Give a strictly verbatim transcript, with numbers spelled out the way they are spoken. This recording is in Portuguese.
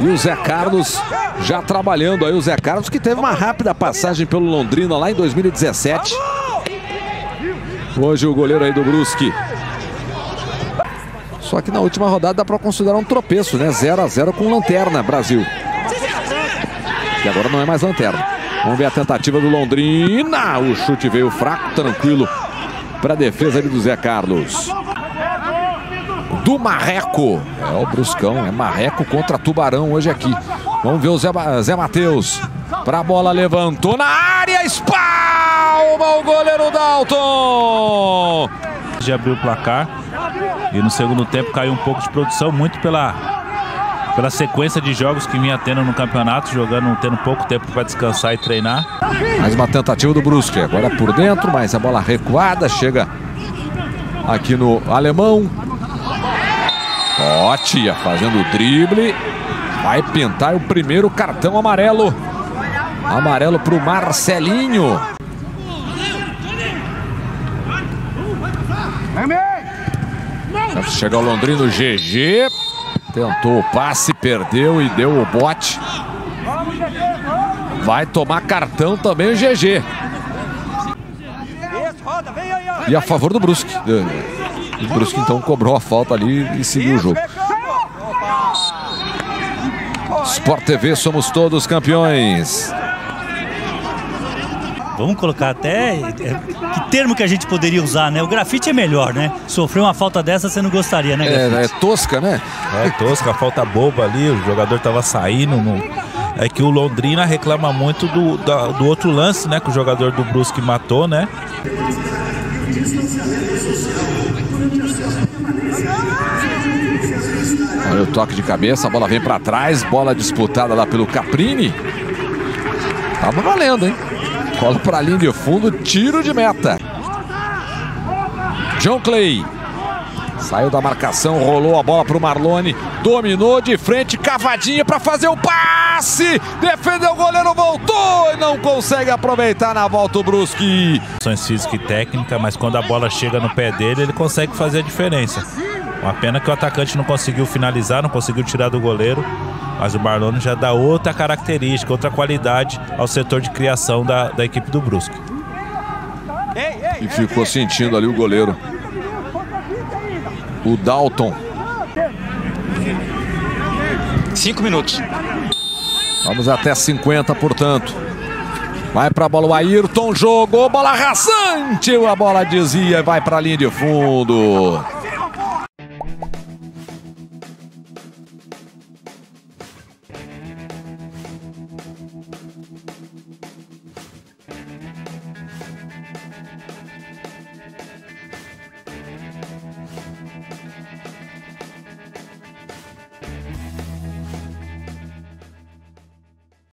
E o Zé Carlos já trabalhando aí. O Zé Carlos que teve uma rápida passagem pelo Londrina lá em dois mil e dezessete. Hoje o goleiro aí do Brusque. Só que na última rodada dá para considerar um tropeço, né? zero a zero com Lanterna, Brasil. E agora não é mais Lanterna. Vamos ver a tentativa do Londrina. O chute veio fraco, tranquilo para a defesa ali do Zé Carlos. Do Marreco. É o Bruscão, é Marreco contra Tubarão hoje aqui. Vamos ver o Zé, Zé Matheus. Para a bola, levantou na área, espalma o goleiro Dalton. Já abriu o placar e no segundo tempo caiu um pouco de produção, muito pela, pela sequência de jogos que vinha tendo no campeonato, jogando, tendo pouco tempo para descansar e treinar. Mais uma tentativa do Brusque, agora por dentro, mas a bola recuada, chega aqui no alemão. Ó, tia, fazendo o drible. Vai pintar o primeiro cartão amarelo. Amarelo para o Marcelinho. Chega o Londrino, G G. Tentou o passe, perdeu e deu o bote. Vai tomar cartão também o G G. E a favor do Brusque. O Brusque então cobrou a falta ali e seguiu o jogo. Sport T V, somos todos campeões. Vamos colocar até... Que termo que a gente poderia usar, né? O grafite é melhor, né? Sofrer uma falta dessa você não gostaria, né, grafite? É, é tosca, né? É tosca, falta boba ali, o jogador tava saindo. No... É que o Londrina reclama muito do, da, do outro lance, né? Que o jogador do Brusque matou, né? Olha o toque de cabeça, a bola vem para trás, bola disputada lá pelo Caprini. Tava valendo, hein? Bola para a linha de fundo, tiro de meta. John Clay. Saiu da marcação, rolou a bola para o Marlone. Dominou de frente, cavadinha para fazer o passe. Defendeu o goleiro, voltou e não consegue aproveitar na volta o Brusque. Ações física e técnica, mas quando a bola chega no pé dele, ele consegue fazer a diferença. Uma pena que o atacante não conseguiu finalizar, não conseguiu tirar do goleiro. Mas o Marlone já dá outra característica, outra qualidade ao setor de criação da, da equipe do Brusque. E ficou sentindo ali o goleiro. O Dalton. Cinco minutos. Vamos até cinquenta, portanto. Vai para a bola o Ayrton, jogou, bola rasante. A bola desvia e vai para a linha de fundo.